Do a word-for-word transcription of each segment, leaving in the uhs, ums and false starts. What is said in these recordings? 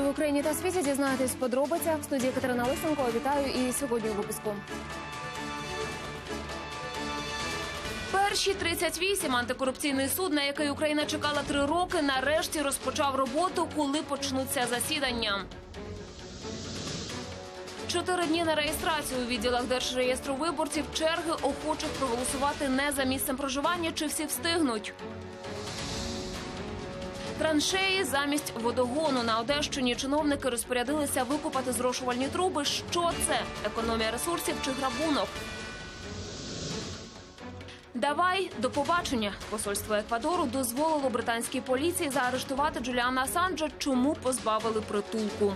в Україні та світі, дізнаєтесь в подробицях. В студії Катерина Лисенко. Вітаю і сьогодні у випуску. Перші тридцять вісім антикорупційний суд, на який Україна чекала три роки, нарешті розпочав роботу, коли почнуться засідання. Чотири дні на реєстрацію у відділах Держреєстру виборців, черги охочих проголосувати не за місцем проживання, чи всі встигнуть. Траншеї замість водогону. На Одещині чиновники розпорядилися викопати зрошувальні труби. Що це? Економія ресурсів чи грабунок? Давай, до побачення. Посольство Еквадору дозволило британській поліції заарештувати Джуліана Асанжа. Чому позбавили притулку?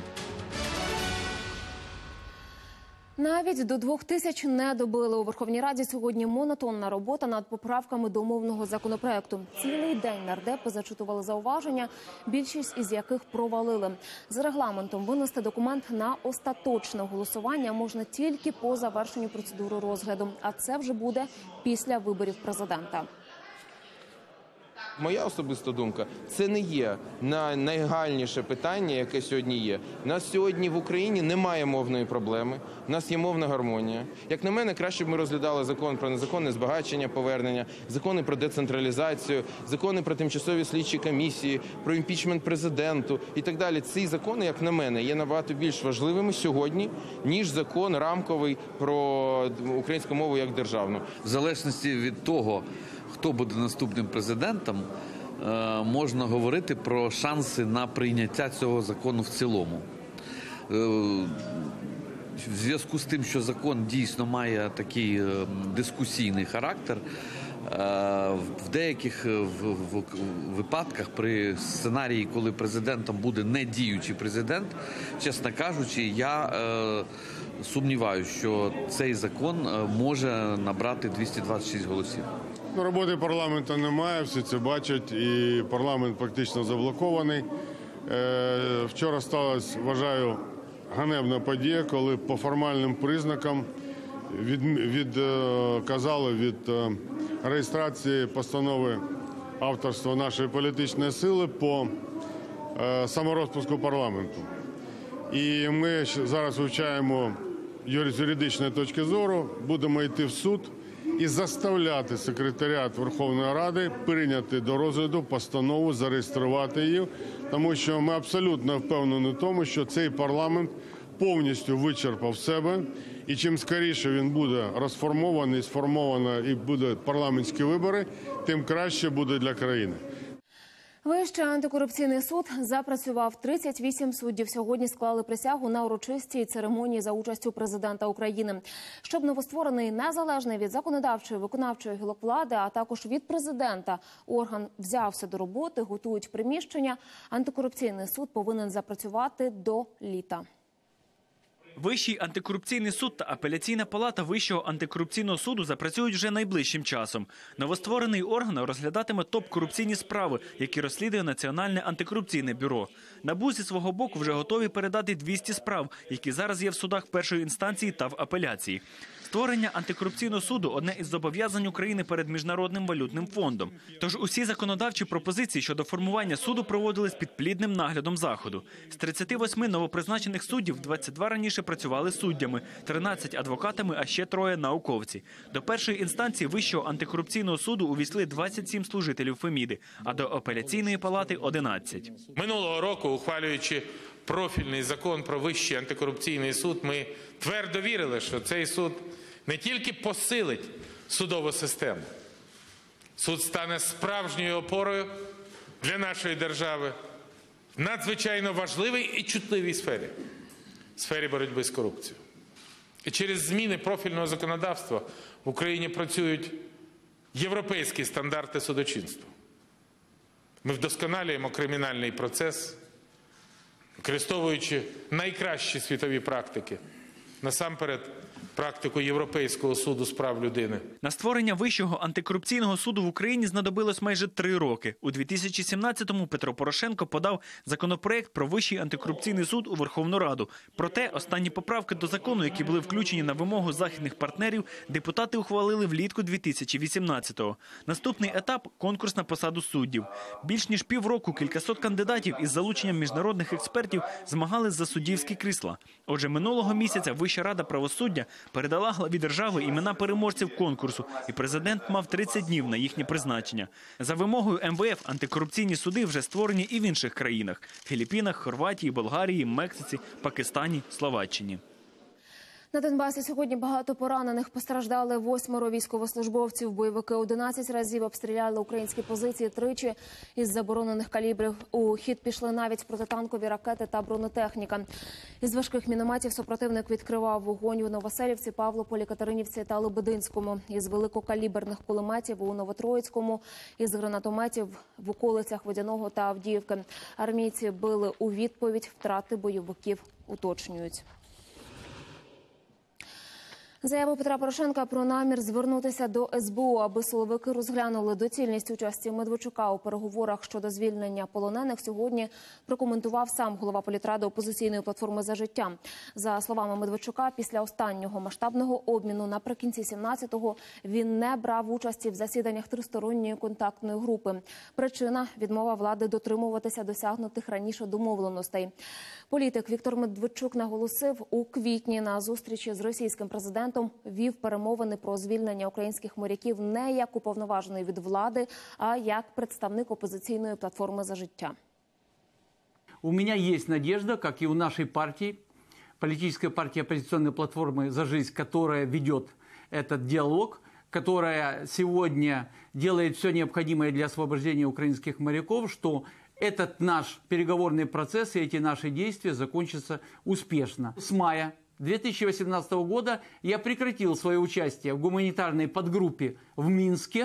Навіть до двох тисяч не добили. У Верховній Раді сьогодні монотонна робота над поправками до мовного законопроекту. Цілий день нардепи зачитували зауваження, більшість із яких провалили. За регламентом винести документ на остаточне голосування можна тільки по завершенню процедури розгляду. А це вже буде після виборів президента. Моя особиста думка, це не є найгальніше питання, яке сьогодні є. У нас сьогодні в Україні немає мовної проблеми, у нас є мовна гармонія. Як на мене, краще б ми розглядали закон про незаконне збагачення, повернення, закони про децентралізацію, закони про тимчасові слідчі комісії, про імпічмент президенту і так далі. Ці закони, як на мене, є набагато більш важливими сьогодні, ніж закон рамковий про українську мову як державну. В залежності від того, хто буде наступним президентом, можна говорити про шанси на прийняття цього закону в цілому. В зв'язку з тим, що закон дійсно має такий дискусійний характер, в деяких випадках при сценарії, коли президентом буде не діючий президент, чесно кажучи, я сумніваюся, що цей закон може набрати двісті двадцять шість голосів. Роботи парламенту немає, всі це бачать, і парламент практично заблокований. Вчора сталася, вважаю, ганебна подія, коли по формальним признакам відказали від реєстрації постанови авторства нашої політичної сили по саморозпуску парламенту. І ми зараз вивчаємо з юридичної точки зору, будемо йти в суд і заставляти секретаріат Верховної Ради прийняти до розгляду постанову, зареєструвати її, тому що ми абсолютно впевнені в тому, що цей парламент повністю вичерпав себе, і чим скоріше він буде розформований, сформовано і будуть парламентські вибори, тим краще буде для країни. Вищий антикорупційний суд запрацював. тридцять вісім суддів сьогодні склали присягу на урочистій церемонії за участю президента України. Щоб новостворений незалежний від законодавчої, виконавчої гілок влади, а також від президента, орган взявся до роботи, готують приміщення. Антикорупційний суд повинен запрацювати до літа. Вищий антикорупційний суд та апеляційна палата Вищого антикорупційного суду запрацюють вже найближчим часом. Новостворений орган розглядатиме топ-корупційні справи, які розслідує Національне антикорупційне бюро. НАБУ зі свого боку вже готові передати двісті справ, які зараз є в судах першої інстанції та в апеляції. Створення антикорупційного суду – одне із зобов'язань України перед Міжнародним валютним фондом. Тож усі законодавчі пропозиції щодо формування суду проводились під плідним наглядом Заходу. З тридцяти восьми новопризначених суддів двадцять два раніше працювали суддями, тринадцять адвокатами, а ще троє науковці. До першої інстанції Вищого антикорупційного суду увійшли двадцять сім служителів Феміди, а до апеляційної палати – одинадцять. Минулого року, ухвалюючи профільний закон про Вищий антикорупційний суд, ми твердо вірили, що цей суд не тільки посилить судову систему, суд стане справжньою опорою для нашої держави в надзвичайно важливій і чутливій сфері – сфері боротьби з корупцією. І через зміни профільного законодавства в Україні працюють європейські стандарти судочинства. Ми вдосконалюємо кримінальний процес, використовуючи найкращі світові практики, насамперед практику Європейського суду з прав людини. На створення Вищого антикорупційного суду в Україні знадобилось майже три роки. У дві тисячі сімнадцятому Петро Порошенко подав законопроект про Вищий антикорупційний суд у Верховну Раду. Проте останні поправки до закону, які були включені на вимогу західних партнерів, депутати ухвалили влітку дві тисячі вісімнадцятого. Наступний етап – конкурс на посаду суддів. Більш ніж півроку кількасот кандидатів із залученням міжнародних експертів змагались за суддівські крісла. Отже, минулого місяця Вища рада правосуддя передала главі держави імена переможців конкурсу, і президент мав тридцять днів на їхнє призначення. За вимогою ем ве еф антикорупційні суди вже створені і в інших країнах – Філіппінах, Хорватії, Болгарії, Мексиці, Пакистані, Словаччині. На Донбасі сьогодні багато поранених. Постраждали восьмеро військовослужбовців. Бойовики одинадцять разів обстріляли українські позиції тричі із заборонених калібрів. У хід пішли навіть протитанкові ракети та бронетехніка. Із важких мінометів супротивник відкривав вогонь у Новоселівці, Павлополі, Катеринівці та Лебединському. Із великокаліберних кулеметів у Новотроїцькому, із гранатометів в околицях Водяного та Авдіївки. Армійці били у відповідь, втрати бойовиків уточнюють. Заяву Петра Порошенка про намір звернутися до ес бе у, аби силовики розглянули доцільність участі Медведчука у переговорах щодо звільнення полонених, сьогодні прокоментував сам голова політради опозиційної платформи «За життя». За словами Медведчука, після останнього масштабного обміну наприкінці сімнадцятого він не брав участі в засіданнях тристоронньої контактної групи. Причина – відмова влади дотримуватися досягнутих раніше домовленостей. Політик Віктор Медведчук наголосив, у квітні на зустрічі з російським президентом вів перемовини про звільнення українських моряків не як уповноважений від влади, а як представник опозиційної платформи «За життя». У меня есть надежда, как и у нашей партии, политической партии оппозиционной платформы «За жизнь», которая ведет этот диалог, которая сегодня делает все необходимое для освобождения украинских моряков, что этот наш переговорный процесс и эти наши действия закончатся успешно. С мая две тысячи восемнадцатого года я прекратил свое участие в гуманитарной подгруппе в Минске,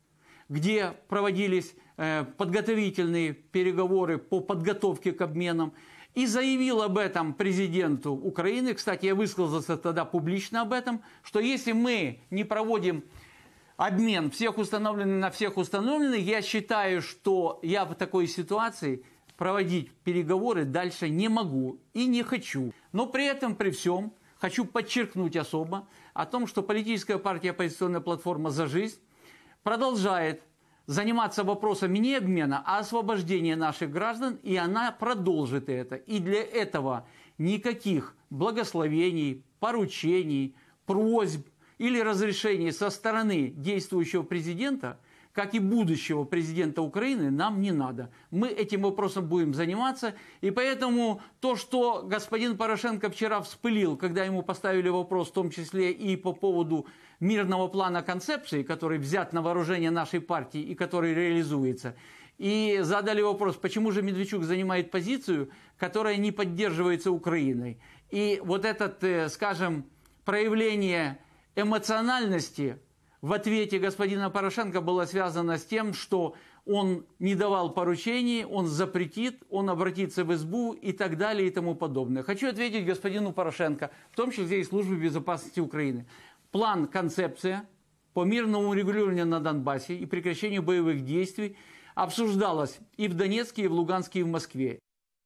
где проводились э, подготовительные переговоры по подготовке к обменам, и заявил об этом президенту Украины. Кстати, я высказался тогда публично об этом, что если мы не проводим обмен всех установленных на всех установленных, я считаю, что я в такой ситуации проводить переговоры дальше не могу и не хочу. Но при этом, при всем, хочу подчеркнуть особо о том, что политическая партия «Оппозиционная платформа «За жизнь» продолжает заниматься вопросами не обмена, а освобождения наших граждан, и она продолжит это. И для этого никаких благословений, поручений, просьб или разрешений со стороны действующего президента, как и будущего президента Украины, нам не надо. Мы этим вопросом будем заниматься. И поэтому то, что господин Порошенко вчера вспылил, когда ему поставили вопрос, в том числе и по поводу мирного плана концепции, который взят на вооружение нашей партии и который реализуется, и задали вопрос, почему же Медведчук занимает позицию, которая не поддерживается Украиной. И вот это, скажем, проявление эмоциональности в ответе господина Порошенко было связано с тем, что он не давал поручений, он запретит, он обратится в эс бэ у и так далее и тому подобное. Хочу ответить господину Порошенко, в том числе и Службе безопасности Украины. План, концепция по мирному регулированию на Донбассе и прекращению боевых действий обсуждалась и в Донецке, и в Луганске, и в Москве.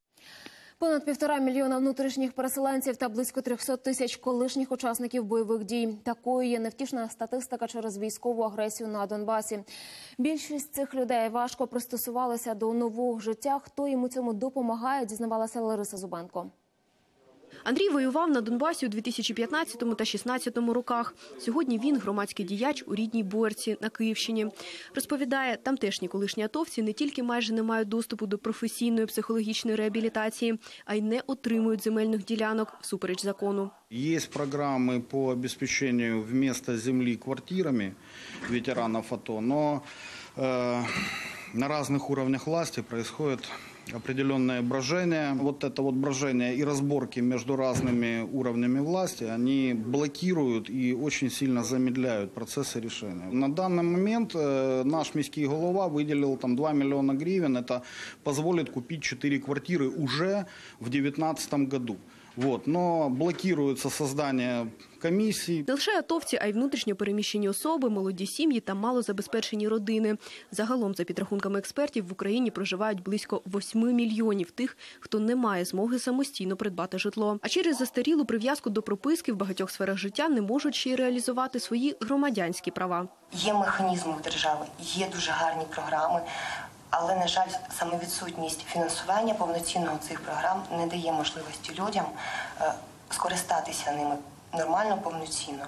Понад півтора мільйона внутрішніх переселенців та близько трьохсот тисяч колишніх учасників бойових дій. Такою є невтішна статистика через військову агресію на Донбасі. Більшість цих людей важко пристосувалися до нового життя. Хто їм у цьому допомагає, дізнавалася Лариса Зубенко. Андрій воював на Донбасі у дві тисячі п'ятнадцятому та шістнадцятому роках. Сьогодні він громадський діяч у рідній Боярці на Київщині. Розповідає, тамтешні колишні атовці не тільки майже не мають доступу до професійної психологічної реабілітації, а й не отримують земельних ділянок всупереч закону. Є програми по обеспечению вместо землі квартирами ветеранов АТО, но э, на разных уровнях власти происходит определенное брожение. Вот это вот брожение и разборки между разными уровнями власти, они блокируют и очень сильно замедляют процессы решения. На данный момент э, наш міський голова выделил там два миллиона гривен. Это позволит купить четыре квартиры уже в две тысячи девятнадцатом году. Вот. Но блокируется создание комиссий. Не лише атовці, а й внутрішньо переміщені особи, молоді сім'ї та малозабезпечені родини. Загалом, за підрахунками експертів, в Україні проживають близько восьми мільйонів тих, хто не має змоги самостійно придбати житло. А через застарілу прив'язку до прописки в багатьох сферах життя не можуть ще й реалізувати свої громадянські права. Є механізми в держави, є дуже гарні програми, але, на жаль, саме відсутність фінансування повноцінного цих програм не дає можливості людям скористатися ними нормально, повноцінно.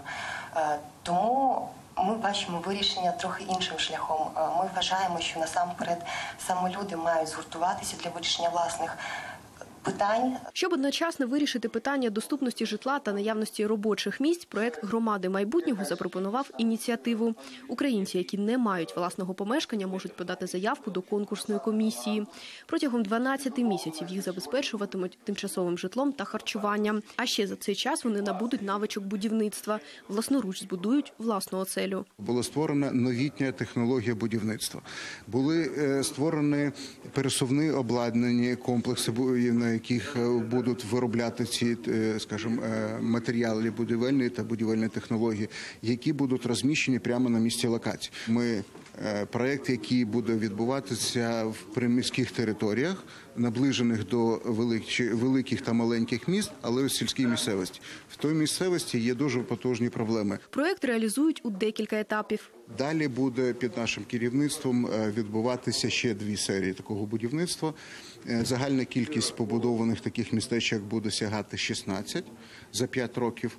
Тому ми бачимо вирішення трохи іншим шляхом. Ми вважаємо, що насамперед саме люди мають згуртуватися для вирішення власних питань. Щоб одночасно вирішити питання доступності житла та наявності робочих місць, проект «Громади майбутнього» запропонував ініціативу. Українці, які не мають власного помешкання, можуть подати заявку до конкурсної комісії. Протягом дванадцяти місяців їх забезпечуватимуть тимчасовим житлом та харчуванням. А ще за цей час вони набудуть навичок будівництва. Власноруч збудують власну оселю. Була створена новітня технологія будівництва. Були створені пересувні обладнані комплекси, на яких будуть виробляти ці, скажімо, матеріали будівельні та будівельні технології, які будуть розміщені прямо на місці локації. Ми проєкт, який буде відбуватися в приміських територіях, наближених до великих та маленьких міст, але в сільській місцевості. В той місцевості є дуже потужні проблеми. Проєкт реалізують у декілька етапів. Далі буде під нашим керівництвом відбуватися ще дві серії такого будівництва. Загальна кількість побудованих таких містечок буде сягати шістнадцять за п'ять років.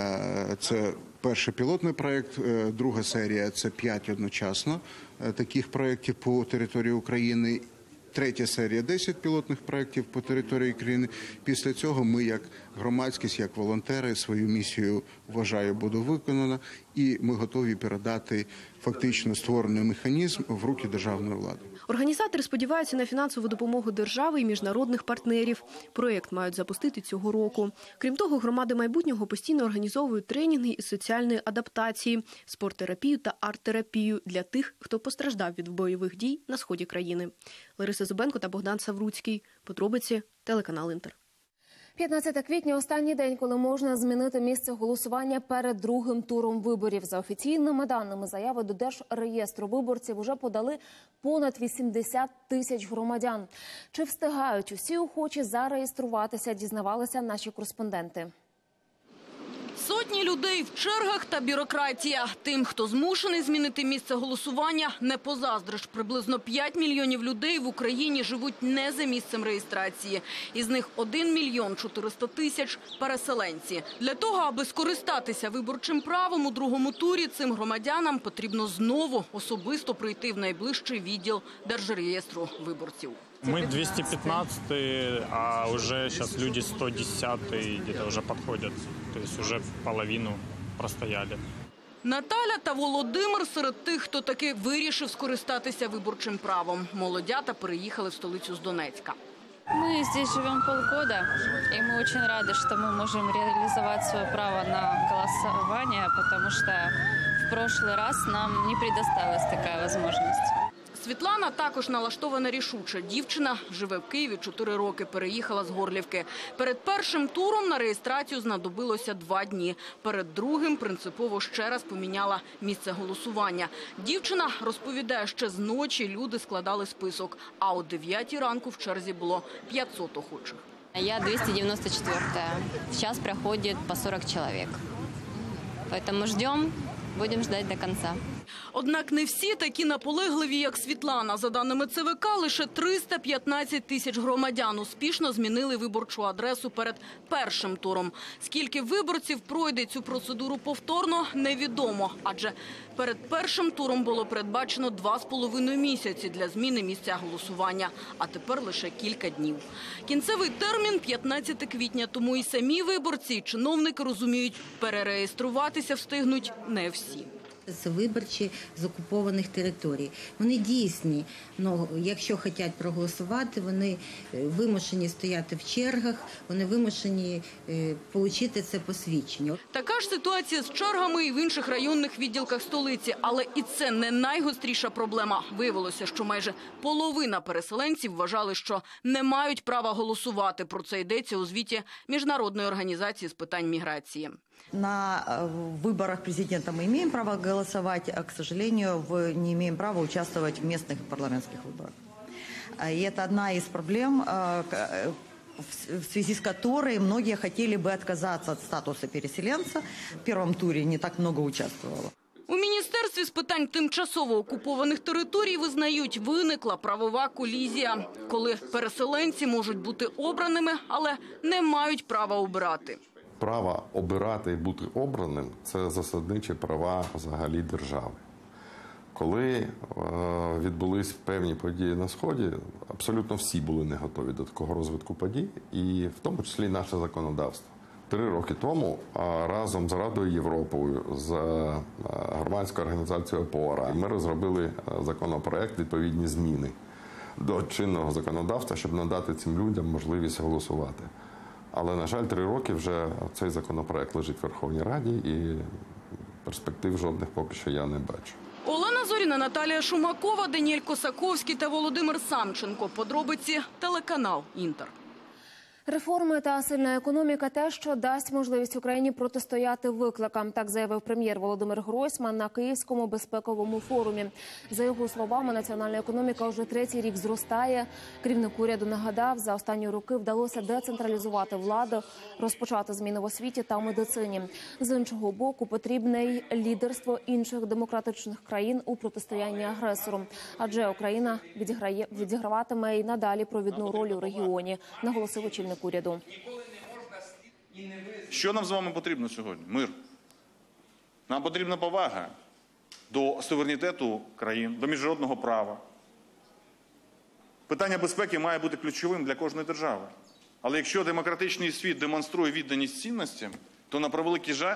Це перший пілотний проєкт, друга серія – це п'ять одночасно таких проєктів по території України. Третя серія – десять пілотних проєктів по території країни. Після цього ми, як громадськість, як волонтери, свою місію, вважаю, буде виконано. І ми готові передати фактично створений механізм в руки державної влади. Організатори сподіваються на фінансову допомогу держави і міжнародних партнерів. Проєкт мають запустити цього року. Крім того, громади майбутнього постійно організовують тренінги із соціальної адаптації, спорттерапію та арт-терапію для тих, хто постраждав від бойових дій на сході країни. Лариса Зубенко та Богдан Савруцький. Подробиці – телеканал «Інтер». п'ятнадцяте квітня – останній день, коли можна змінити місце голосування перед другим туром виборів. За офіційними даними, заяви до Держреєстру виборців уже подали понад вісімдесят тисяч громадян. Чи встигають усі охочі зареєструватися, дізнавалися наші кореспонденти. Сотні людей в чергах та бюрократія. Тим, хто змушений змінити місце голосування, не позаздриш. Приблизно п'ять мільйонів людей в Україні живуть не за місцем реєстрації. Із них один мільйон чотириста тисяч – переселенці. Для того, аби скористатися виборчим правом у другому турі, цим громадянам потрібно знову особисто прийти в найближчий відділ Держреєстру виборців. Мы двести пятнадцатый, а уже сейчас люди сто десятый где-то уже подходят. То есть уже половину простояли. Наталя та Володимир серед тих, хто таки вирішив скористатися виборчим правом. Молодята переїхали в столицю з Донецька. Мы здесь живем полгода, и мы очень рады, что мы можем реализовать свое право на голосование, потому что в прошлый раз нам не предоставилась такая возможность. Світлана також налаштована рішуче. Дівчина живе в Києві чотири роки, переїхала з Горлівки. Перед першим туром на реєстрацію знадобилося два дні. Перед другим принципово ще раз поміняла місце голосування. Дівчина розповідає, ще з ночі люди складали список, а о дев'ятій ранку в черзі було п'ятсот охочих. Я двести девяносто четвёртая. Сейчас проходит по сорок человек. Поэтому ждем, будем ждать до конца. Однак не всі такі наполегливі, як Світлана. За даними ЦВК, лише триста п'ятнадцять тисяч громадян успішно змінили виборчу адресу перед першим туром. Скільки виборців пройде цю процедуру повторно, невідомо. Адже перед першим туром було передбачено два з половиною місяці для зміни місця голосування. А тепер лише кілька днів. Кінцевий термін – п'ятнадцяте квітня, тому і самі виборці, і чиновники розуміють, перереєструватися встигнуть не всі. Це виборчі з окупованих територій. Вони дійсні, але якщо хочуть проголосувати, вони вимушені стояти в чергах, вони вимушені отримати це посвідчення. Така ж ситуація з чергами і в інших районних відділках столиці. Але і це не найгостріша проблема. Виявилося, що майже половина переселенців вважали, що не мають права голосувати. Про це йдеться у звіті Міжнародної організації з питань міграції. На выборах президента мы имеем право голосовать, а, к сожалению, не имеем права участвовать в местных парламентских выборах. И это одна из проблем, в связи с которой многие хотели бы отказаться от статуса переселенца. В первом туре не так много участвовало. У Міністерстві з питань тимчасово окупованих територій визнають, виникла правова колізія, коли переселенці можуть бути обраними, але не мають права обирати. Право обирати і бути обраним – це засадничі права взагалі держави. Коли е, відбулись певні події на Сході, абсолютно всі були не готові до такого розвитку подій, і в тому числі наше законодавство. Три роки тому разом з Радою Європи, з громадською організацією «Опора» ми розробили законопроект, відповідні зміни до чинного законодавства, щоб надати цим людям можливість голосувати. Але, на жаль, три роки вже цей законопроект лежить в Верховній Раді і перспектив жодних поки що я не бачу. Олена Зоріна, Наталія Шумакова, Даніель Косаковський та Володимир Самченко. Подробиці телеканал «Інтер». Реформи та сильна економіка – те, що дасть можливість Україні протистояти викликам. Так заявив прем'єр Володимир Гройсман на Київському безпековому форумі. За його словами, національна економіка вже третій рік зростає. Керівник уряду нагадав, за останні роки вдалося децентралізувати владу, розпочати зміни в освіті та медицині. З іншого боку, потрібне й лідерство інших демократичних країн у протистоянні агресору. Адже Україна відіграє, відіграватиме й надалі провідну роль у регіоні, наголосив очільник уряду. Що нам з вами потрібно сьогодні? Мир. Нам потрібна повага до суверенітету країн, до міжнародного права. Питання безпеки має бути ключовим для кожної держави. Але якщо демократичний світ демонструє відданість цінностям, то, на превеликий жаль,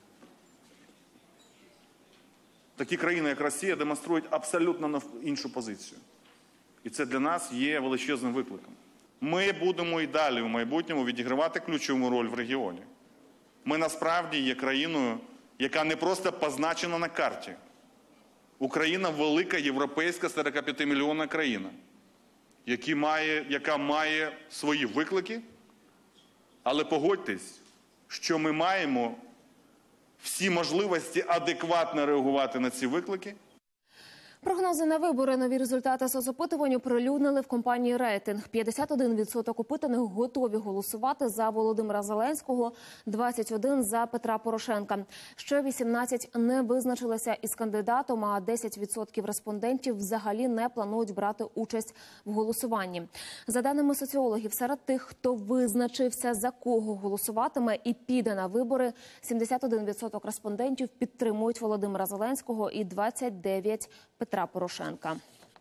такі країни, як Росія, демонструють абсолютно іншу позицію. І це для нас є величезним викликом. Ми будемо і далі в майбутньому відігравати ключову роль в регіоні. Ми насправді є країною, яка не просто позначена на карті. Україна – велика європейська сорокап'ятимільйонна країна, яка має, яка має свої виклики, але погодьтесь, що ми маємо всі можливості адекватно реагувати на ці виклики. Прогнози на вибори. Нові результати соцопитувань оприлюднили в компанії «Рейтинг». п'ятдесят один відсоток опитаних готові голосувати за Володимира Зеленського, двадцять один відсотків за Петра Порошенка. Ще вісімнадцять не визначилися із кандидатом, а десять відсотків респондентів взагалі не планують брати участь в голосуванні. За даними соціологів, серед тих, хто визначився, за кого голосуватиме і піде на вибори, сімдесят один відсоток респондентів підтримують Володимира Зеленського і двадцять дев'ять відсотків Петра Порошенка.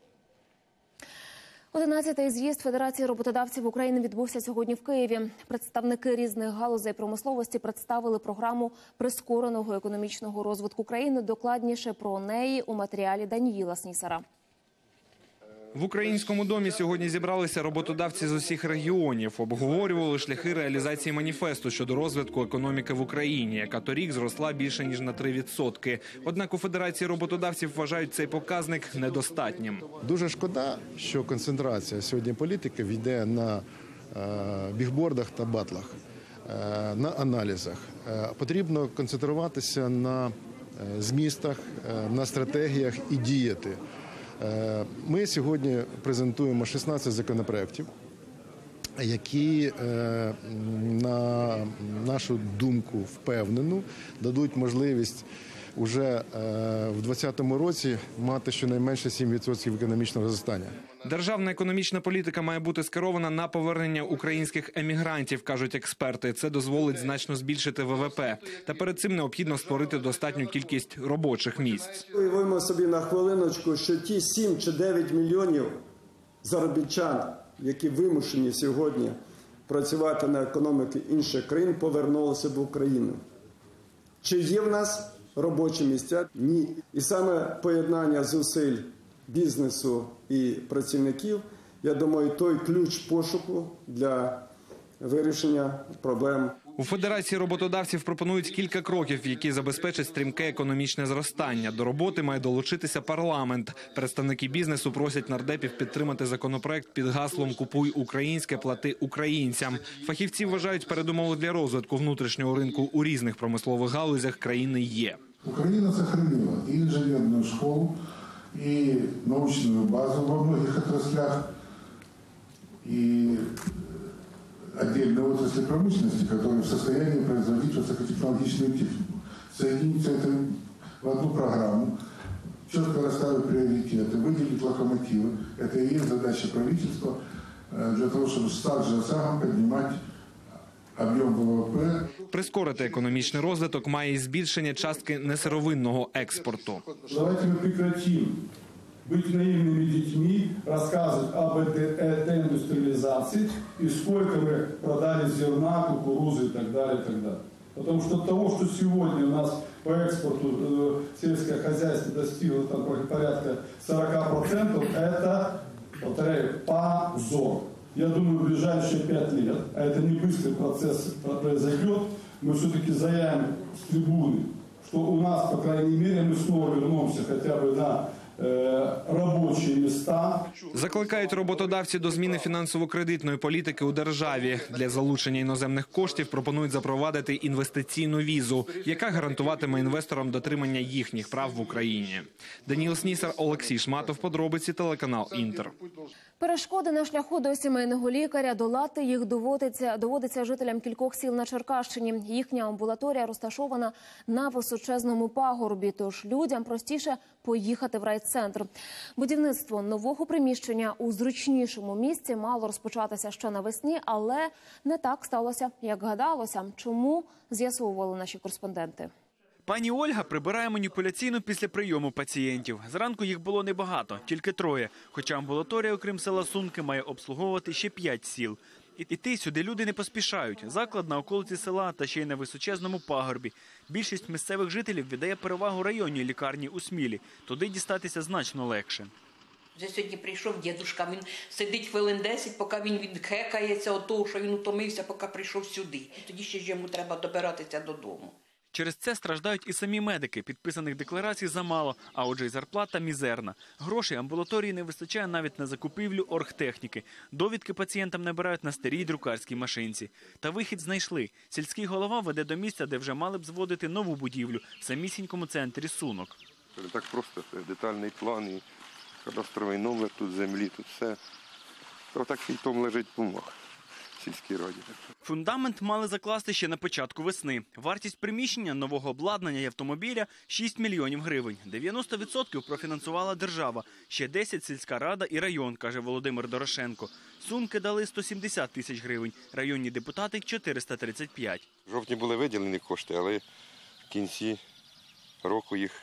Одинадцятий з'їзд Федерації роботодавців України відбувся сьогодні в Києві. Представники різних галузей промисловості представили програму прискореного економічного розвитку країни. Докладніше про неї у матеріалі Даніїла Снісара. В Українському домі сьогодні зібралися роботодавці з усіх регіонів. Обговорювали шляхи реалізації маніфесту щодо розвитку економіки в Україні, яка торік зросла більше ніж на три відсотки. Однак у Федерації роботодавців вважають цей показник недостатнім. Дуже шкода, що концентрація сьогодні політики йде на е, бігбордах та батлах, е, на аналізах. Е, потрібно концентруватися на е, змістах, е, на стратегіях і діяти. Ми сьогодні презентуємо шістнадцять законопроєктів, які, на нашу думку, впевнену, дадуть можливість уже в двадцятому році мати щонайменше сім відсотків економічного зростання. Державна економічна політика має бути скерована на повернення українських емігрантів, кажуть експерти. Це дозволить значно збільшити ВВП. Та перед цим необхідно створити достатню кількість робочих місць. Уявимо собі на хвилиночку, що ті сім чи дев'ять мільйонів заробітчан, які вимушені сьогодні працювати на економіки інших країн, повернулися в Україну. Чи є в нас робочі місця? Ні. І саме поєднання зусиль бізнесу і працівників, я думаю, той ключ пошуку для вирішення проблем. У Федерації роботодавців пропонують кілька кроків, які забезпечать стрімке економічне зростання. До роботи має долучитися парламент. Представники бізнесу просять нардепів підтримати законопроект під гаслом «Купуй українське, плати українцям». Фахівці вважають, передумови для розвитку внутрішнього ринку у різних промислових галузях країни є. Україна сохранила і інженерну школу, і научну базу во многих отраслях, і отдельные отрасли промышленности, которые в состоянии производить высокотехнологичную технику. Соединить это в одну программу, четко расставить приоритеты, выделить локомотивы. Это и есть задача правительства для того, чтобы шаг за шагом поднимать об'єм ВВП. Прискорити економічний розвиток має і збільшення частки несировинного експорту. Давайте ми прекратимо быть наивными детьми, рассказывать об деиндустриализации и сколько мы продали зерна, кукурузы и так далее, и так далее. Потому что от того, что сегодня у нас по экспорту э, сельское хозяйство достигло там, порядка сорок процентов, это, повторяю, позор. Я думаю, в ближайшие пять лет, а это не быстрый процесс произойдет, мы все-таки заявим с трибуны, что у нас, по крайней мере, мы снова вернемся хотя бы на робочі міста. Закликають роботодавці до зміни фінансово-кредитної політики у державі. Для залучення іноземних коштів пропонують запровадити інвестиційну візу, яка гарантуватиме інвесторам дотримання їхніх прав в Україні. Даніл Снісар, Олексій Шматов, подробиці, телеканал «Інтер». Перешкоди на шляху до сімейного лікаря, долати їх доводиться, доводиться жителям кількох сіл на Черкащині. Їхня амбулаторія розташована на височезному пагорбі, тож людям простіше поїхати в райцентр. Будівництво нового приміщення у зручнішому місці мало розпочатися ще навесні, але не так сталося, як гадалося. Чому, з'ясовували наші кореспонденти. Пані Ольга прибирає маніпуляційно після прийому пацієнтів. Зранку їх було небагато, тільки троє. Хоча амбулаторія, окрім села Сунки, має обслуговувати ще п'ять сіл. Іти сюди люди не поспішають. Заклад на околиці села та ще й на височезному пагорбі. Більшість місцевих жителів віддає перевагу районній лікарні у Смілі. Туди дістатися значно легше. Вже сьогодні прийшов дідушка, він сидить хвилин десять, поки він відхекається від того, що він утомився, поки прийшов сюди. Тоді ще ж йому треба добиратися додому. Через це страждають і самі медики. Підписаних декларацій замало, а отже й зарплата мізерна. Грошей амбулаторії не вистачає навіть на закупівлю оргтехніки. Довідки пацієнтам набирають на старій друкарській машинці. Та вихід знайшли. Сільський голова веде до місця, де вже мали б зводити нову будівлю в самісінькому центрі Сунок. Це не так просто, це детальний план, і кадастровий номер, тут землі, тут все. То так фільтом лежить бумаг. Фундамент мали закласти ще на початку весни. Вартість приміщення, нового обладнання і автомобіля – шість мільйонів гривень. дев'яносто відсотків профінансувала держава, ще десять – сільська рада і район, каже Володимир Дорошенко. Сумки дали сто сімдесят тисяч гривень, районні депутати – чотириста тридцять п'ять. В жовтні були виділені кошти, але в кінці року їх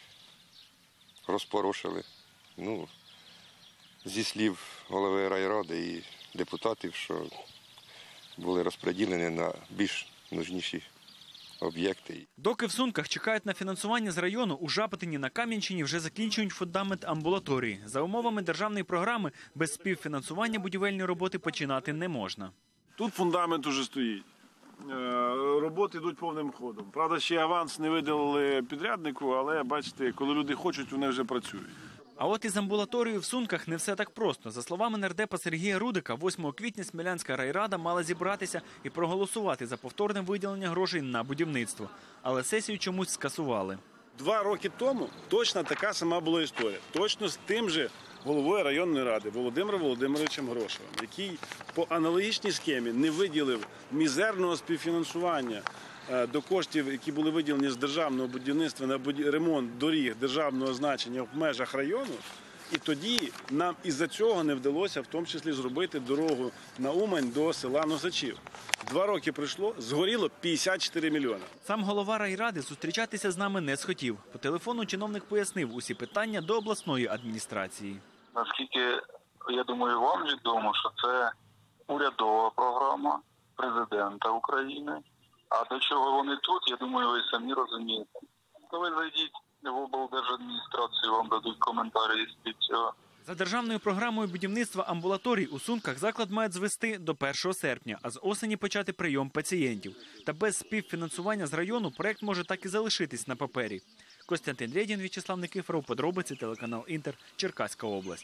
розпорошили. Ну, зі слів голови райради і депутатів, що були розподілені на більш нужніші об'єкти. Доки в Сунках чекають на фінансування з району, у Жапотині на Кам'янщині вже закінчують фундамент амбулаторії. За умовами державної програми без співфінансування будівельні роботи починати не можна. Тут фундамент уже стоїть. Роботи йдуть повним ходом. Правда, ще аванс не виділили підряднику, але бачите, коли люди хочуть, вони вже працюють. А от із амбулаторією в Сунках не все так просто. За словами нардепа Сергія Рудика, восьмого квітня Смілянська райрада мала зібратися і проголосувати за повторне виділення грошей на будівництво. Але сесію чомусь скасували. Два роки тому точно така сама була історія. Точно з тим же головою районної ради Володимиром Володимировичем Грошевим, який по аналогічній схемі не виділив мізерного співфінансування до коштів, які були виділені з державного будівництва на ремонт доріг державного значення в межах району. І тоді нам із-за цього не вдалося в тому числі зробити дорогу на Умань до села Носачів. Два роки пройшло, згоріло п'ятдесят чотири мільйони. Сам голова райради зустрічатися з нами не схотів. По телефону чиновник пояснив усі питання до обласної адміністрації. Наскільки, я думаю, вам відомо, що це урядова програма президента України. А до чого вони тут, я думаю, ви самі розумієте. то ви зайдіть в облдержадміністрацію, вам дадуть коментарі з цього. За державною програмою будівництва амбулаторій у Сунках заклад мають звести до першого серпня, а з осені почати прийом пацієнтів. Та без співфінансування з району проект може так і залишитись на папері. Костянтин Лєдін, В'ячеслав Никифоров, подробиці, телеканал Інтер, Черкаська область.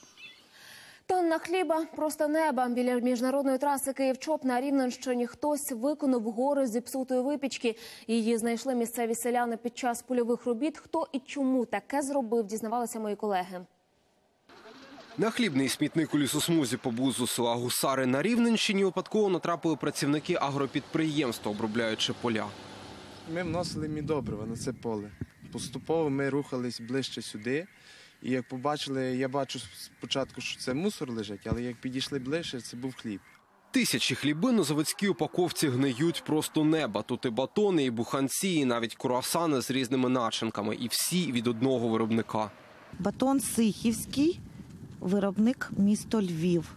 Тонна хліба – просто неба. Біля міжнародної траси Київ-Чоп на Рівненщині хтось виконав гори зіпсутої випічки. Її знайшли місцеві селяни під час польових робіт. Хто і чому таке зробив, дізнавалися мої колеги. На хлібний смітник у лісосмузі поблизу села Гусари на Рівненщині випадково натрапили працівники агропідприємства, обробляючи поля. Ми вносили мідобрива на це поле. Поступово ми рухались ближче сюди. І як побачили, я бачу спочатку, що це мусор лежить, але як підійшли ближче, це був хліб. Тисячі хлібин у заводській упаковці гниють просто неба. Тут і батони, і буханці, і навіть круасани з різними начинками. І всі від одного виробника. Батон Сихівський, виробник місто Львів.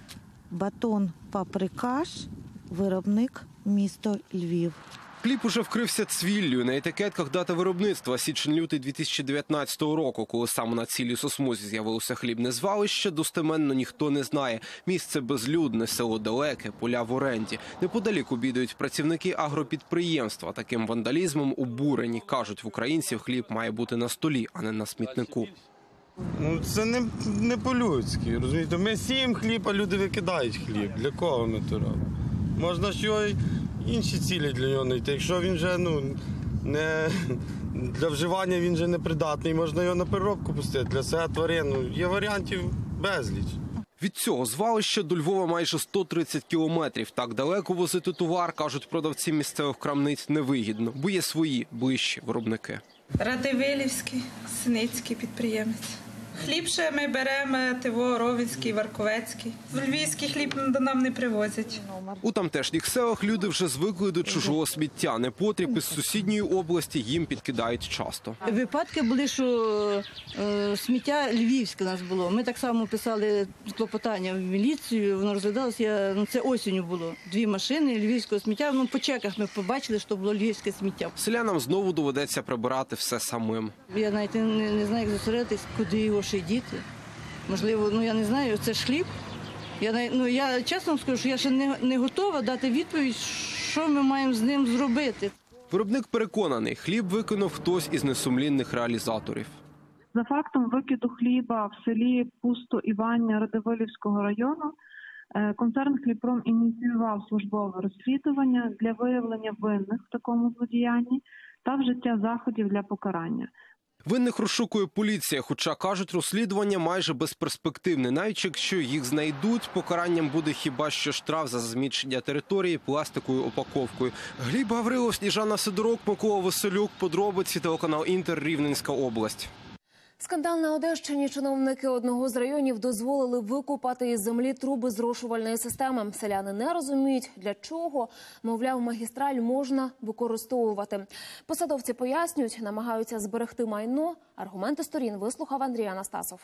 Батон Паприкаш, виробник місто Львів. Хліб уже вкрився цвіллю. На етикетках дата виробництва – січень-лютий дві тисячі дев'ятнадцятого року, коли саме на цій лісосмузі з'явилося хлібне звалище, достеменно ніхто не знає. Місце безлюдне, село далеке, поля в оренді. Неподалік обідають працівники агропідприємства. Таким вандалізмом обурені. Кажуть, в українців хліб має бути на столі, а не на смітнику. Ну, це не, не по-людськи, розумієте? Ми сіємо хліб, а люди викидають хліб. Для кого ми то робимо? Можна що інші цілі для нього знайти. Якщо він вже ну, не, для вживання він вже не придатний, можна його на переробку пустити. Для себе тварин, ну, є варіантів безліч. Від цього звалища до Львова майже сто тридцять кілометрів. Так далеко возити товар, кажуть продавці місцевих крамниць, невигідно, бо є свої ближчі виробники. Радивилівський, Синицький підприємець. Хліб ще ми беремо Тиво, Ровенський, Варковецький. Львівський хліб нам не привозять. У тамтешніх селах люди вже звикли до чужого сміття. Непотріб із сусідньої області їм підкидають часто. Випадки були, що е, сміття львівське у нас було. Ми так само писали клопотання в міліцію, воно розглядалося, я, ну, це осінню було. Дві машини львівського сміття, ну по чеках ми побачили, що було львівське сміття. Селянам знову доведеться прибирати все самим. Я навіть не, не знаю, як зосередитись, куди його ще діти. Можливо, ну я не знаю, це ж хліб. Я, ну, я чесно вам скажу, що я ще не, не готова дати відповідь, що ми маємо з ним зробити. Виробник переконаний, хліб викинув хтось із несумлінних реалізаторів. За фактом викиду хліба в селі Пусто-Івання Радивилівського району концерн «Хлібпром» ініціював службове розслідування для виявлення винних в такому злодіянні та вжиття заходів для покарання. Винних розшукує поліція, хоча, кажуть, розслідування майже безперспективне. Навіть якщо їх знайдуть, покаранням буде хіба що штраф за замічення території пластиковою упаковкою. Гліб Гаврилов, Сніжана Сидорук, Микола Василюк, подробиці, телеканал Інтер, Рівненська область. Скандал на Одещині. Чиновники одного з районів дозволили викопати із землі труби зрошувальної системи. Селяни не розуміють, для чого. Мовляв, магістраль можна використовувати. Посадовці пояснюють, намагаються зберегти майно. Аргументи сторін вислухав Андрій Анастасов.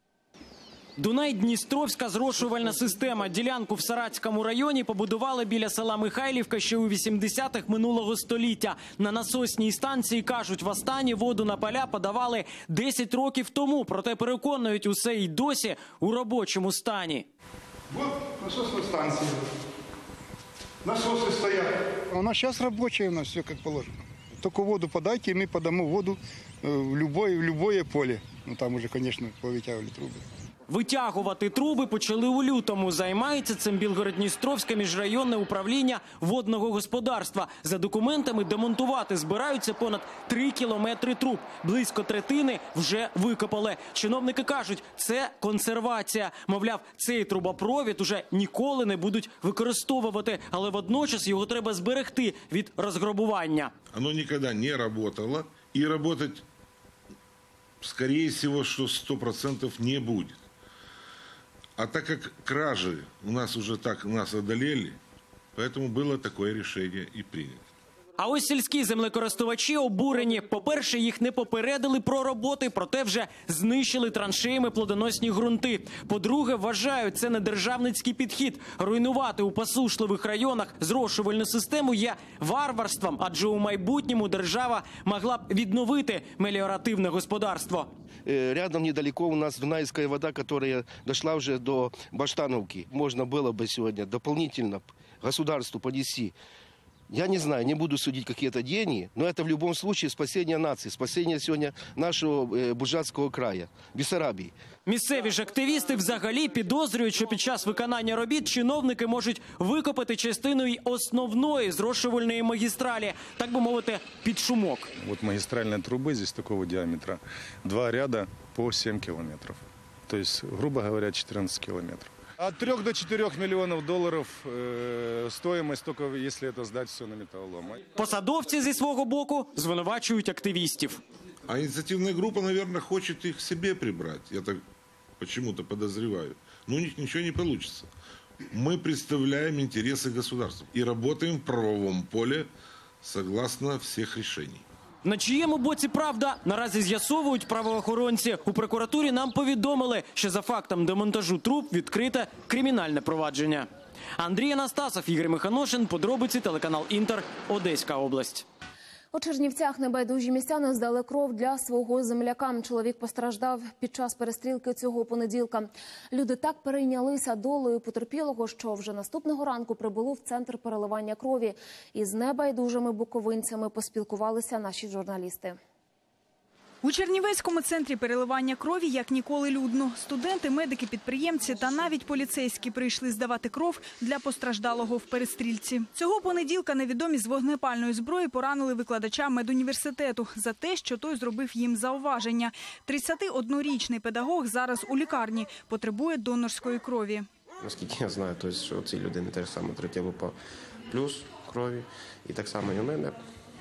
Дунай-Дністровська зрошувальна система. Ділянку в Саратському районі побудували біля села Михайлівка ще у вісімдесятих минулого століття. На насосній станції, кажуть, востаннє воду на поля подавали десять років тому. Проте переконують, усе й досі у робочому стані. Вот насосная станция. Насосы стоят. У нас сейчас рабочая, у нас все как положено. Только воду подайте, и мы подамо воду в любое, в любое поле. Ну там уже, конечно, повытягивали трубы. Витягувати труби почали у лютому. Займається цим Білгород-Дністровське міжрайонне управління водного господарства. За документами демонтувати збираються понад три кілометри труб. Близько третини вже викопали. Чиновники кажуть, це консервація. Мовляв, цей трубопровід уже ніколи не будуть використовувати. Але водночас його треба зберегти від розграбування. Воно ніколи не працювало і працювати, скорее всего, що сто процентов не буде. А так как кражи у нас уже так нас одолели, поэтому было такое решение и принято. А ось сільські землекористувачі обурені. По-перше, їх не попередили про роботи, проте вже знищили траншеями плодоносні ґрунти. По-друге, вважають, це не державницький підхід. Руйнувати у посушливих районах зрошувальну систему є варварством, адже у майбутньому держава могла б відновити меліоративне господарство. Рядом недалеко у нас Дунайская вода, которая дошла уже до Баштановки. Можно было бы сегодня дополнительно государству понести. Я не знаю, не буду судить какие-то деньги, но это в любом случае спасение нации, спасение сегодня нашего Буржатского края, Бессарабии. Місцеві ж активісти взагалі підозрюють, що під час виконання робіт чиновники можуть викопати частину й основної зрошувальної магістралі, так би мовити, під шумок. Вот магистральные трубы здесь такого диаметра, два ряда по семь километров, то есть, грубо говоря, четырнадцать километров. От трёх до четырёх миллионов долларов э, стоимость, только если это сдать все на металлолом. Посадовці зі свого боку звинувачують активістів. А инициативная группа, наверное, хочет их себе прибрать. Я так почему-то подозреваю. Но у них ничего не получится. Мы представляем интересы государства и работаем в правовом поле согласно всех решений. На чиєму боці правда, наразі з'ясовують правоохоронці. У прокуратурі нам повідомили, що за фактом демонтажу труб відкрите кримінальне провадження. Андрій Анастасов, Ігор Миханошин, подробиці, телеканал Інтер, Одеська область. У Чернівцях небайдужі містяни здали кров для свого земляка. Чоловік постраждав під час перестрілки цього понеділка. Люди так перейнялися долею потерпілого, що вже наступного ранку прибули в центр переливання крові. Із небайдужими буковинцями поспілкувалися наші журналісти. У Чернівецькому центрі переливання крові як ніколи людно. Студенти, медики, підприємці та навіть поліцейські прийшли здавати кров для постраждалого в перестрілці. Цього понеділка невідомі з вогнепальної зброї поранили викладача медуніверситету за те, що той зробив їм зауваження. тридцятиоднорічний педагог зараз у лікарні, потребує донорської крові. Наскільки я знаю, то, що ці людини теж саме третя група плюс крові, і так само і у мене.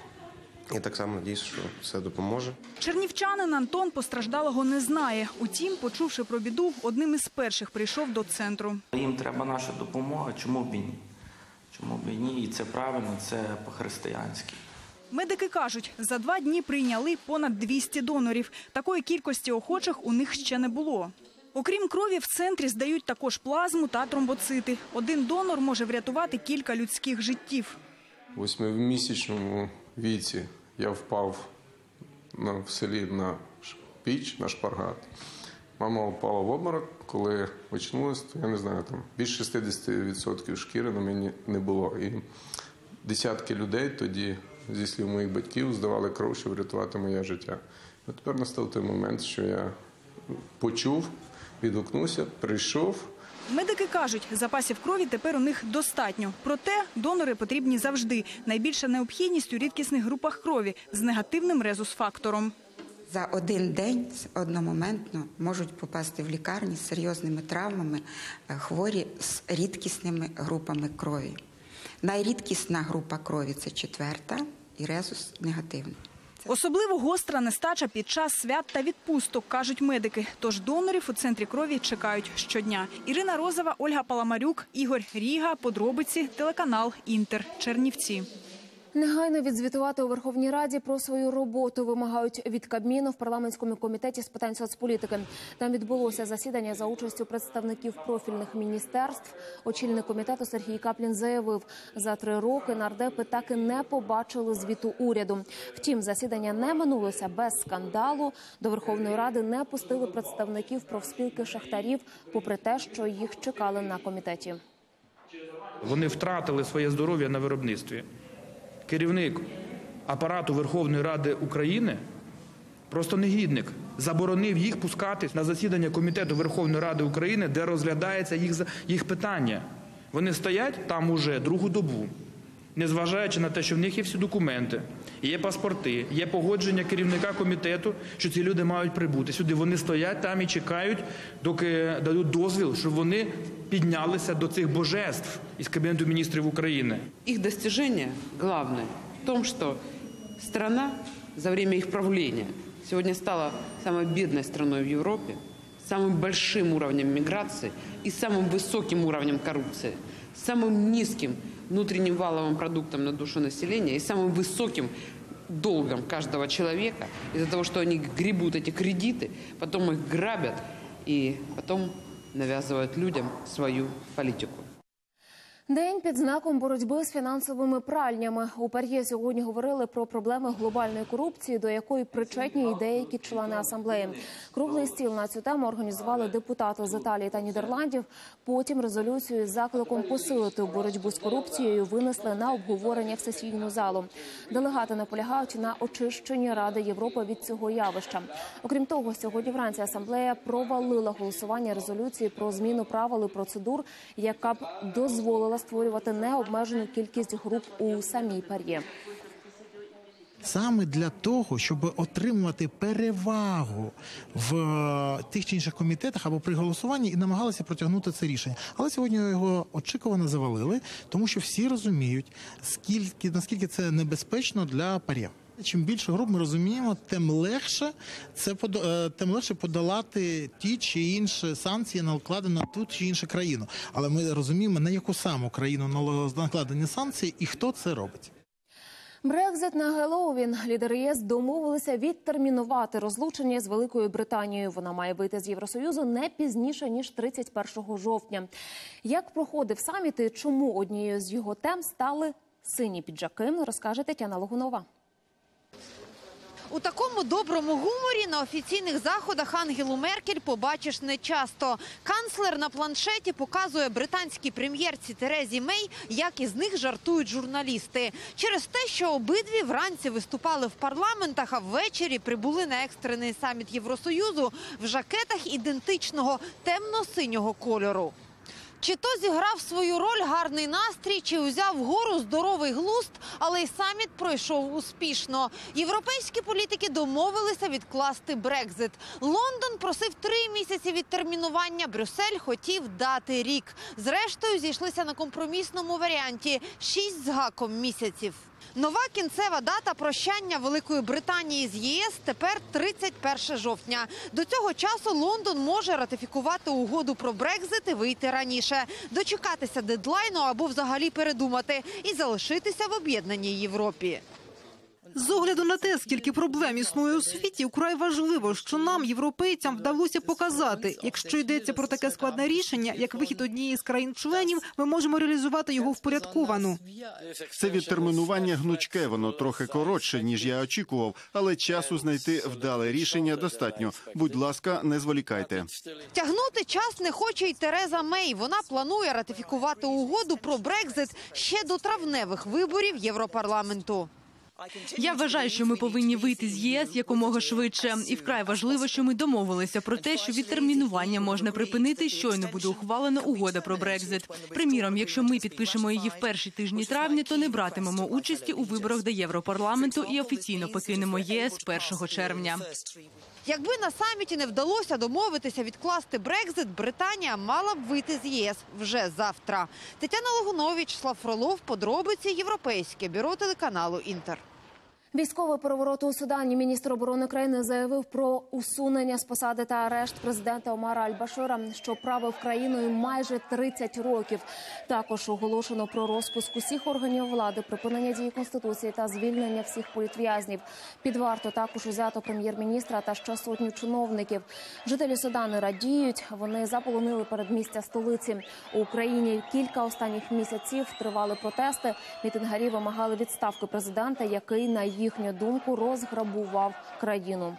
І так само надіюсь, що все допоможе. Чернівчанин Антон постраждалого не знає. Утім, почувши про біду, одним із перших прийшов до центру. Їм треба наша допомога, чому б і ні? Чому б і ні? І це правильно, це по-християнськи. Медики кажуть, за два дні прийняли понад двісті донорів. Такої кількості охочих у них ще не було. Окрім крові, в центрі здають також плазму та тромбоцити. Один донор може врятувати кілька людських життів. У восьмимісячному віці я впав на, в селі на піч, на шпаргат. Мама впала в обморок, коли очнулася, то я не знаю, там більше шістдесят відсотків шкіри на мені не було. І десятки людей тоді, зі слів моїх батьків, здавали кров, щоб врятувати моє життя. А тепер настав той момент, що я почув, відгукнувся, прийшов. Медики кажуть, запасів крові тепер у них достатньо. Проте донори потрібні завжди. Найбільша необхідність у рідкісних групах крові з негативним резус-фактором. За один день одномоментно можуть попасти в лікарні з серйозними травмами хворі з рідкісними групами крові. Найрідкісна група крові – це четверта і резус негативний. Особливо гостра нестача під час свят та відпусток, кажуть медики. Тож донорів у центрі крові чекають щодня. Ірина Розова, Ольга Паламарюк, Ігор Ріга. Подробиці, телеканал Інтер, Чернівці. Негайно відзвітувати у Верховній Раді про свою роботу вимагають від Кабміну в парламентському комітеті з питань соцполітики. Там відбулося засідання за участю представників профільних міністерств. Очільник комітету Сергій Каплін заявив, за три роки нардепи так і не побачили звіту уряду. Втім, засідання не минулося без скандалу. До Верховної Ради не пустили представників профспілки шахтарів, попри те, що їх чекали на комітеті. Вони втратили своє здоров'я на виробництві. Керівник апарату Верховної Ради України, просто негідник, заборонив їх пускатись на засідання Комітету Верховної Ради України, де розглядається їх, їх питання. Вони стоять там уже другу добу, незважаючи на те, що в них є всі документи, є паспорти, є погодження керівника комітету, що ці люди мають прибути сюди. Вони стоять там і чекають, доки дадуть дозвіл, щоб вони піднялися до цих божеств из Кабинета министров Украины. Их достижение главное в том, что страна за время их правления сегодня стала самой бедной страной в Европе, самым большим уровнем миграции и самым высоким уровнем коррупции, самым низким внутренним валовым продуктом на душу населения и самым высоким долгом каждого человека из-за того, что они гребут эти кредиты, потом их грабят и потом навязывают людям свою политику. День під знаком боротьби з фінансовими пральнями. У ПАРЄ сьогодні говорили про проблеми глобальної корупції, до якої причетні і деякі члени асамблеї. Круглий стіл на цю тему організували депутати з Італії та Нідерландів. Потім резолюцію з закликом посилити боротьбу з корупцією винесли на обговорення в сесійну залу. Делегати наполягають на очищенні Ради Європи від цього явища. Окрім того, сьогодні вранці асамблея провалила голосування резолюції про зміну правил і процедур, яка б дозволила створювати необмежену кількість груп у самій ПАРЄ. Саме для того, щоб отримувати перевагу в тих чи інших комітетах або при голосуванні, і намагалися протягнути це рішення. Але сьогодні його очікувано завалили, тому що всі розуміють, скільки, наскільки це небезпечно для ПАРЄ. Чим більше груп ми розуміємо, тим легше це тим легше подолати ті чи інші санкції, накладені на ту чи іншу країну. Але ми розуміємо, на яку саму країну накладені санкції і хто це робить. Брекзит на Геловін. Лідери ЄС домовилися відтермінувати розлучення з Великою Британією. Вона має вийти з Євросоюзу не пізніше, ніж тридцять першого жовтня. Як проходив саміт і чому однією з його тем стали сині піджаки, розкаже Тетяна Логунова. У такому доброму гуморі на офіційних заходах Ангелу Меркель побачиш нечасто. Канцлер на планшеті показує британській прем'єрці Терезі Мей, як із них жартують журналісти. Через те, що обидві вранці виступали в парламентах, а ввечері прибули на екстрений саміт Євросоюзу в жакетах ідентичного темно-синього кольору. Чи то зіграв свою роль гарний настрій, чи узяв вгору здоровий глузд, але й саміт пройшов успішно. Європейські політики домовилися відкласти Брекзит. Лондон просив три місяці відтермінування, Брюссель хотів дати рік. Зрештою, зійшлися на компромісному варіанті – шість з гаком місяців. Нова кінцева дата прощання Великої Британії з ЄС тепер тридцять перше жовтня. До цього часу Лондон може ратифікувати угоду про Брекзит і вийти раніше, дочекатися дедлайну або взагалі передумати і залишитися в об'єднаній Європі. З огляду на те, скільки проблем існує у світі, вкрай важливо, що нам, європейцям, вдалося показати. Якщо йдеться про таке складне рішення, як вихід однієї з країн-членів, ми можемо реалізувати його впорядковано. Це відтермінування гнучке, воно трохи коротше, ніж я очікував, але часу знайти вдале рішення достатньо. Будь ласка, не зволікайте. Тягнути час не хоче й Тереза Мей. Вона планує ратифікувати угоду про Брекзит ще до травневих виборів Європарламенту. Я вважаю, що ми повинні вийти з ЄС якомога швидше. І вкрай важливо, що ми домовилися про те, що відтермінування можна припинити, щойно буде ухвалена угода про Брекзит. Приміром, якщо ми підпишемо її в перші тижні травня, то не братимемо участі у виборах до Європарламенту і офіційно покинемо ЄС першого червня. Якби на саміті не вдалося домовитися відкласти Брекзит, Британія мала б вийти з ЄС вже завтра. Тетяна Логунова, Вячеслав Фролов, подробиці, Європейське бюро телеканалу «Інтер». Військовий переворот у Судані. Міністр оборони країни заявив про усунення з посади та арешт президента Омара Аль-Башира, що правив країною майже тридцять років. Також оголошено про розпуск усіх органів влади, припинення дії Конституції та звільнення всіх політв'язнів. Під варту також узято прем'єр-міністра та ще сотню чиновників. Жителі Судану радіють. Вони заполонили передмістя столиці. У Україні кілька останніх місяців тривали протести. Мітингарі вимагали відставки президента, який на їхню думку розграбував країну.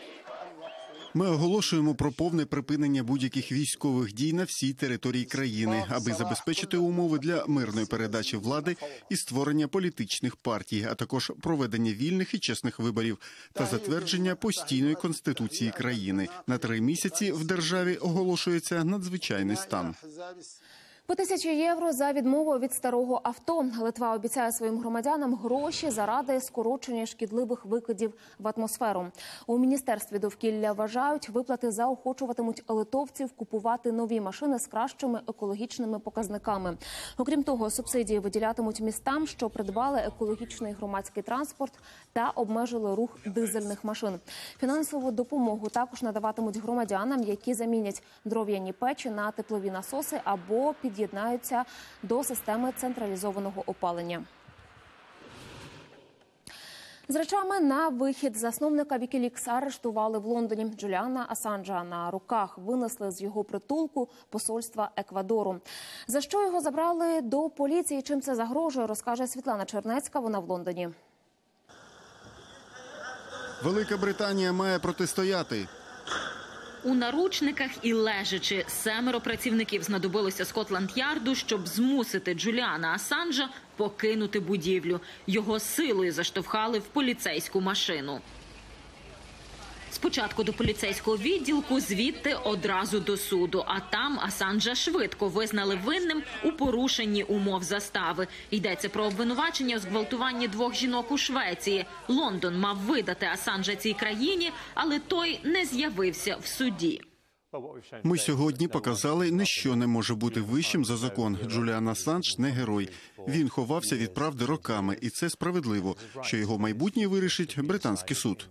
Ми оголошуємо про повне припинення будь-яких військових дій на всій території країни, аби забезпечити умови для мирної передачі влади і створення політичних партій, а також проведення вільних і чесних виборів та затвердження постійної конституції країни. На три місяці в державі оголошується надзвичайний стан. По тисячі євро за відмову від старого авто. Литва обіцяє своїм громадянам гроші заради скорочення шкідливих викидів в атмосферу. У Міністерстві довкілля вважають, виплати заохочуватимуть литовців купувати нові машини з кращими екологічними показниками. Окрім того, субсидії виділятимуть містам, що придбали екологічний громадський транспорт та обмежили рух дизельних машин. Фінансову допомогу також надаватимуть громадянам, які замінять дров'яні печі на теплові насоси або під'єднують під'єднаються до системи централізованого опалення. З речами на вихід засновника Вікілікс арештували в Лондоні. Джуліана Асанжа на руках винесли з його притулку посольства Еквадору. За що його забрали до поліції, чим це загрожує, розкаже Світлана Чернецька, вона в Лондоні. Велика Британія має протистояти. У наручниках і лежачи семеро працівників знадобилося Скотланд-Ярду, щоб змусити Джуліана Асанжа покинути будівлю. Його силою заштовхали в поліцейську машину. Спочатку до поліцейського відділку, звідти одразу до суду. А там Асанжа швидко визнали винним у порушенні умов застави. Йдеться про обвинувачення у зґвалтуванні двох жінок у Швеції. Лондон мав видати Асанжа цій країні, але той не з'явився в суді. Ми сьогодні показали, ніщо не може бути вищим за закон. Джуліан Асанж не герой. Він ховався від правди роками, і це справедливо, що його майбутнє вирішить британський суд.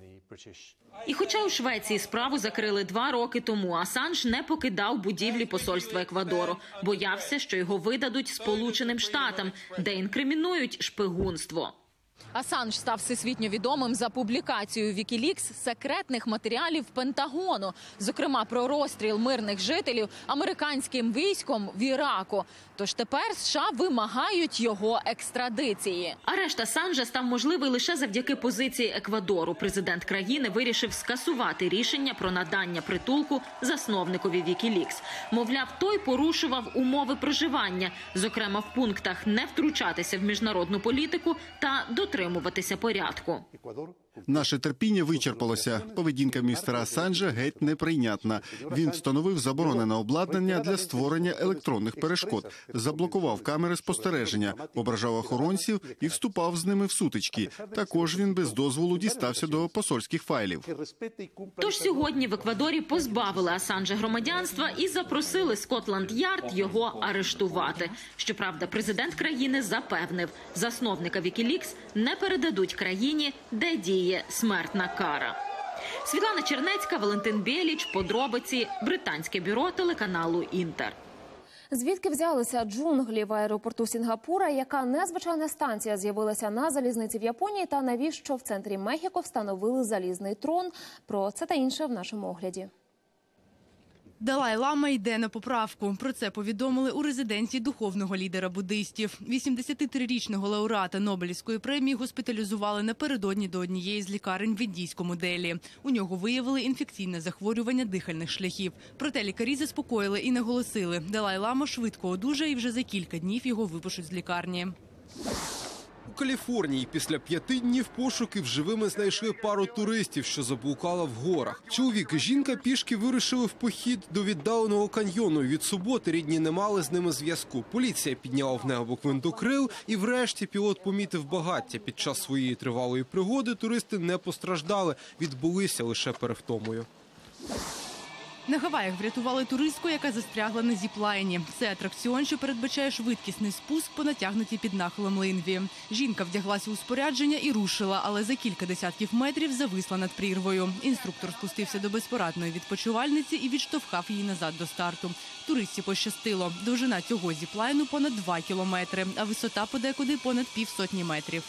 І хоча у Швеції справу закрили два роки тому, Асанж не покидав будівлі посольства Еквадору. Боявся, що його видадуть Сполученим Штатам, де інкримінують шпигунство. Асанж став всесвітньо відомим за публікацією Вікілікс секретних матеріалів Пентагону, зокрема про розстріл мирних жителів американським військом в Іраку. Тож тепер США вимагають його екстрадиції. Арешт Асанжа став можливий лише завдяки позиції Еквадору. Президент країни вирішив скасувати рішення про надання притулку засновникові Вікілікс. Мовляв, той порушував умови проживання, зокрема в пунктах не втручатися в міжнародну політику та дотримуватися порядку. Наше терпіння вичерпалося. Поведінка містера Асанжа геть неприйнятна. Він встановив заборонене обладнання для створення електронних перешкод, заблокував камери спостереження, ображав охоронців і вступав з ними в сутички. Також він без дозволу дістався до посольських файлів. Тож сьогодні в Еквадорі позбавили Асанжа громадянства і запросили Скотланд-Ярд його арештувати. Щоправда, президент країни запевнив, засновника Вікілікс не передадуть країні, де діє смертна кара. Світлана Чернецька, Валентин Біліч, подробиці, британське бюро телеканалу «Інтер». Звідки взялися джунглі в аеропорту Сінгапура, яка незвичайна станція з'явилася на залізниці в Японії та навіщо в центрі Мехіко встановили залізний трон? Про це та інше в нашому огляді. Далай-лама йде на поправку. Про це повідомили у резиденції духовного лідера буддистів. вісімдесятитрирічного лауреата Нобелівської премії госпіталізували напередодні до однієї з лікарень в індійському Делі. У нього виявили інфекційне захворювання дихальних шляхів. Проте лікарі заспокоїли і наголосили, Далай-лама швидко одужає і вже за кілька днів його випишуть з лікарні. У Каліфорнії після п'яти днів пошуків живими знайшли пару туристів, що заблукала в горах. Чоловік і жінка пішки вирушили в похід до віддаленого каньйону. Від суботи рідні не мали з ними зв'язку. Поліція підняла в небо гвинтокрил і врешті пілот помітив багаття. Під час своєї тривалої пригоди туристи не постраждали, відбулися лише перевтомою. На Гаваях врятували туристку, яка застрягла на зіплайні. Це атракціон, що передбачає швидкісний спуск по натягнутій під нахилом линві. Жінка вдяглася у спорядження і рушила, але за кілька десятків метрів зависла над прірвою. Інструктор спустився до безпорадної відпочивальниці і відштовхав її назад до старту. Туристці пощастило. Довжина цього зіплайну понад два кілометри, а висота подекуди понад півсотні метрів.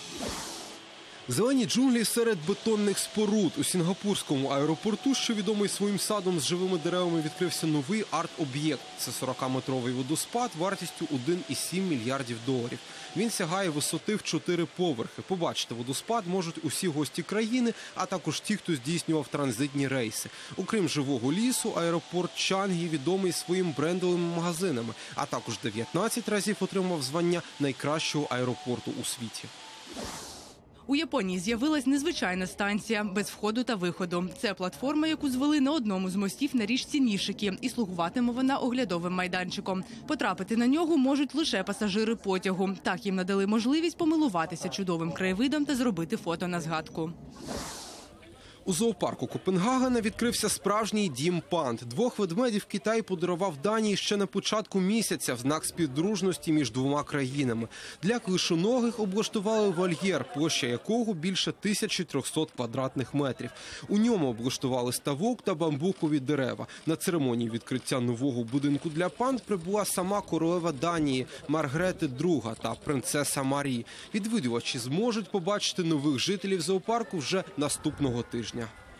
Зелені джунглі серед бетонних споруд. У сінгапурському аеропорту, що відомий своїм садом з живими деревами, відкрився новий арт-об'єкт. Це сорокаметровий водоспад вартістю один цілих сім мільярдів доларів. Він сягає висоти в чотири поверхи. Побачити водоспад можуть усі гості країни, а також ті, хто здійснював транзитні рейси. Окрім живого лісу, аеропорт Чангі відомий своїм брендовими магазинами, а також дев'ятнадцять разів отримав звання найкращого аеропорту у світі. У Японії з'явилась незвичайна станція без входу та виходу. Це платформа, яку звели на одному з мостів на річці Нішикі, і слугуватиме вона оглядовим майданчиком. Потрапити на нього можуть лише пасажири потягу. Так їм надали можливість помилуватися чудовим краєвидом та зробити фото на згадку. У зоопарку Копенгагена відкрився справжній дім панд. Двох ведмедів Китай подарував Данії ще на початку місяця в знак співдружності між двома країнами. Для клишоногих облаштували вольєр, площа якого більше тисячі трьохсот квадратних метрів. У ньому облаштували ставок та бамбукові дерева. На церемонії відкриття нового будинку для панд прибула сама королева Данії Маргрете друга та принцеса Марі. Відвідувачі зможуть побачити нових жителів зоопарку вже наступного тижня.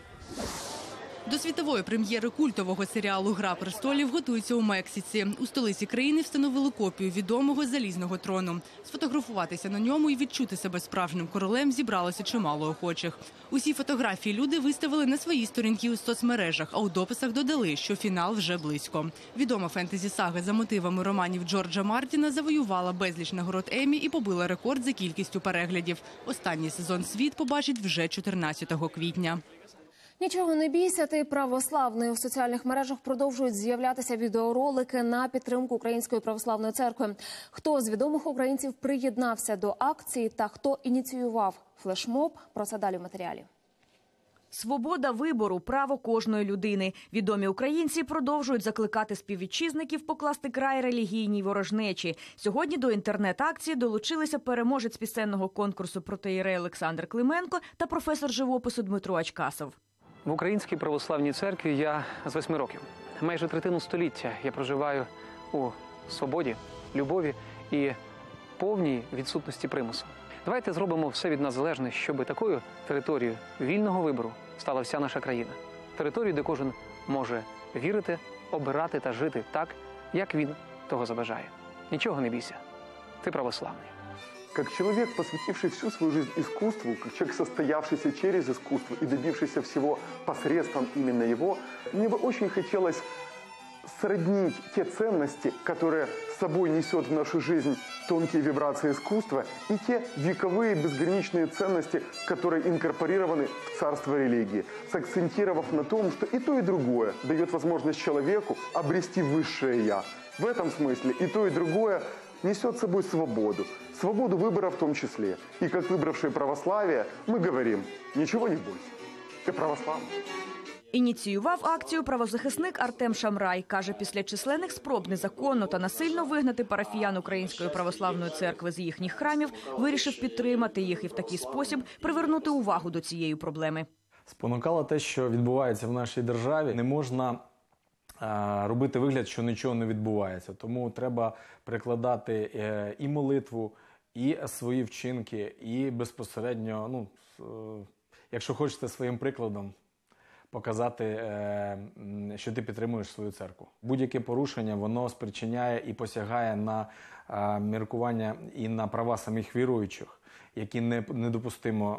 До світової прем'єри культового серіалу «Гра престолів» готуються у Мексиці. У столиці країни встановили копію відомого залізного трону. Сфотографуватися на ньому і відчути себе справжнім королем зібралося чимало охочих. Усі фотографії люди виставили на своїй сторінці у соцмережах, а у дописах додали, що фінал вже близько. Відома фентезі-сага за мотивами романів Джорджа Мартіна завоювала безліч нагород Еммі і побила рекорд за кількістю переглядів. Останній сезон світ побачить вже чотирнадцятого квітня. Нічого не бійся, ти православний. У соціальних мережах продовжують з'являтися відеоролики на підтримку Української православної церкви. Хто з відомих українців приєднався до акції та хто ініціював флешмоб, про це далі в матеріалі. Свобода вибору – право кожної людини. Відомі українці продовжують закликати співвітчизників покласти край релігійній ворожнечі. Сьогодні до інтернет-акції долучилися переможець пісенного конкурсу протоієрей Олександр Клименко та професор живопису Дмитро Ачкасов. В Українській православній церкві я з восьми років. Майже третину століття я проживаю у свободі, любові і повній відсутності примусу. Давайте зробимо все від нас залежне, щоб такою територією вільного вибору стала вся наша країна. Територію, де кожен може вірити, обирати та жити так, як він того забажає. Нічого не бійся. Ты православный. Как человек, посвятивший всю свою жизнь искусству, как человек, состоявшийся через искусство и добившийся всего посредством именно его, мне бы очень хотелось сроднить те ценности, которые с собой несет в нашу жизнь тонкие вибрации искусства, и те вековые безграничные ценности, которые инкорпорированы в царство религии, сакцентировав на том, что и то, и другое дает возможность человеку обрести высшее «я». В этом смысле и то, и другое несет с собой свободу. Свободу выбора в том числе. И как выбравшие православие, мы говорим, ничего не бойся, ты православный. Ініціював акцію правозахисник Артем Шамрай. Каже, після численних спроб незаконно та насильно вигнати парафіян Української православної церкви з їхніх храмів, вирішив підтримати їх і в такий спосіб привернути увагу до цієї проблеми. Спонукало те, що відбувається в нашій державі. Не можна а, робити вигляд, що нічого не відбувається. Тому треба прикладати е, і молитву, і свої вчинки, і безпосередньо, ну, е, якщо хочете, своїм прикладом показати, що ти підтримуєш свою церкву. Будь-яке порушення, воно спричиняє і посягає на міркування і на права самих віруючих, які недопустимо,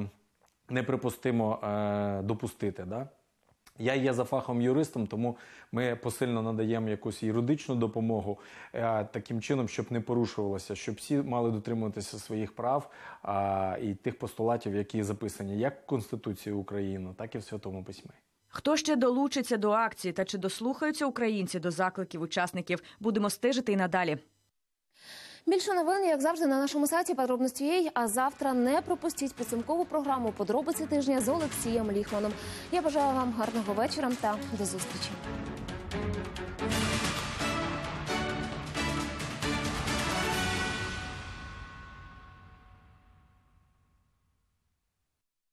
неприпустимо допустити. Да? Я є за фахом юристом, тому ми посильно надаємо якусь юридичну допомогу таким чином, щоб не порушувалося, щоб всі мали дотримуватися своїх прав а, і тих постулатів, які записані як в Конституції України, так і в Святому Письмі. Хто ще долучиться до акції та чи дослухаються українці до закликів учасників, будемо стежити і надалі. Більше новин, як завжди, на нашому сайті «Подробності.ua», а завтра не пропустіть підсумкову програму «Подробиці тижня» з Олексієм Ліхманом. Я бажаю вам гарного вечора та до зустрічі.